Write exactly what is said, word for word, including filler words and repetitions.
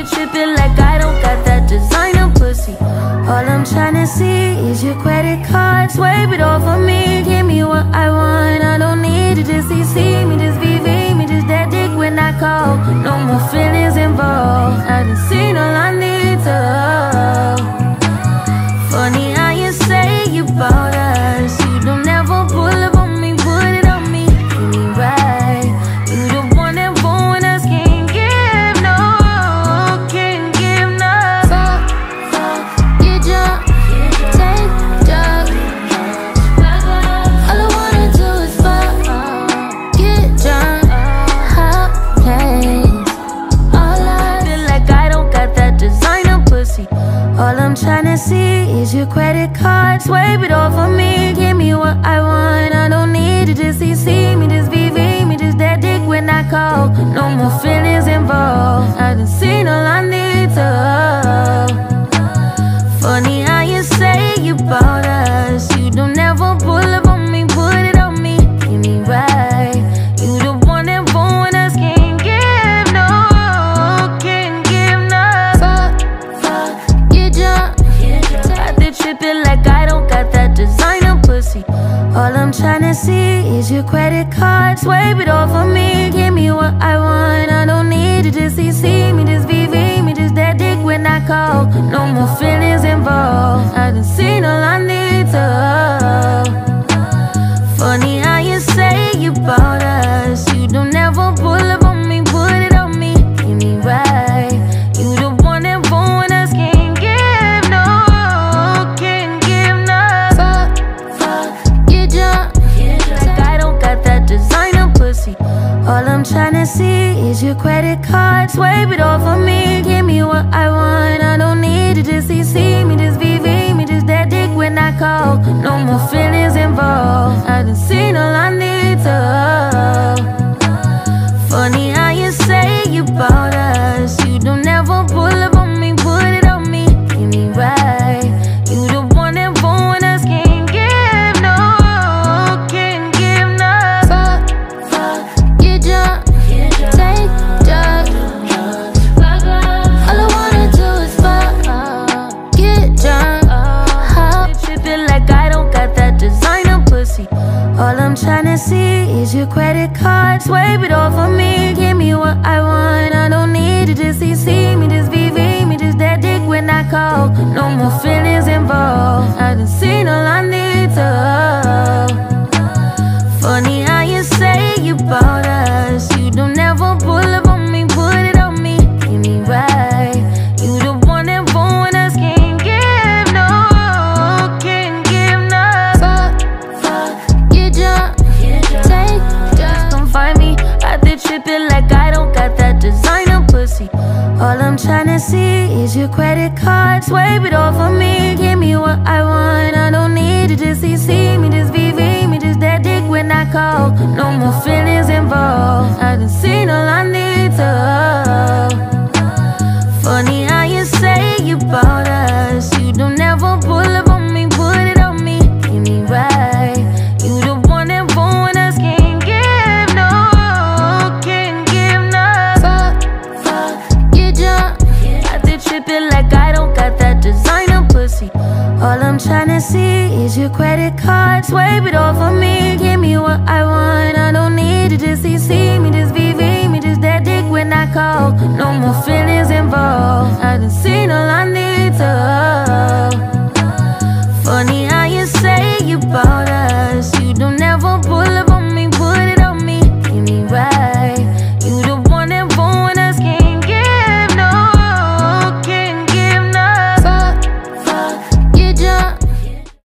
tripping like I don't got that designer pussy. All I'm tryna see is your credit card. Swipe it all for me, give me what I want. I don't need to just C C me, just V V me, just that dick when I call. No more feelings involved, I done seen all I need to. Funny how you say you bought us. You don't ever pull up on me, put it on me, do me right. You the one that won't us, can't give no, can't give no. Fuck, fuck, get drunk, take drugs. All I wanna do is fuck, get drunk, hot place. All I feel like I don't got that designer pussy. All I'm tryna see is your credit card. Swipe it all for me, give me what I want. I don't need to just C C me, just V V me, just that dick when I call. No more feelings involved, I done seen all I need to. Funny how you say you bought us. You don't ever pull up on me, put it on me, give me right. You the one that won't us, can't give no, can't give no. Fuck, fuck, get drunk, got the tripping like I don't got that designer pussy. All I'm tryna see is your credit card. Swipe it all for me, give me what I want. I don't need to just C C me, just V V me, just that dick when I call. No more feelings involved, I done seen all I need to. Funny how you say you bought us. You don't ever pull up on me, put it on me, give me right. You the one that won't us, can't give no, can't give no. Fuck, fuck, get drunk, like I don't got that designer pussy. All I'm tryna see is your credit card. Swipe it all for me, give me what I want. I don't need to just C C me, just V V me, just that dick when I call. No more feelings involved, I done seen all I need to. Funny how you say you bought us. You don't ever pull up on me, put it on me, give me right. You the one that won't us, can't give no, can't give no. Fuck, fuck, get drunk, take drugs. All I wanna do is fuck, get drunk, hot. Tripping like I don't got that designer pussy. All I'm tryna see is your credit card. Swipe it all for me, give me what I want. I don't need to just C C me, just V V me, just that dick when I call. No more feelings involved, I done seen all I need to. Funny how you say you bought us. You don't ever pull up on me, put it on me, give me right. You the one that won't us, can't give no, can't give no. Fuck, fuck, get drunk, take drugs. Come find me out there tripping like I don't got that designer pussy. All I'm tryna see is your credit card. Swipe it all for me, give me what I want. I don't need to just C C me, just V V me, just that dick when I call. No more feelings involved, I done seen all I need to. Funny how you say you bought us. You don't ever pull up on me, put it on me, give me right. You the one that won't us, can't give no, can't give no. Fuck, fuck, get drunk, got the tripping like I don't got that designer pussy. All I'm tryna see is your credit card. Swipe it all for me, give me what I want. I don't need to just C C me, just V V me, just that dick when I call. No more feelings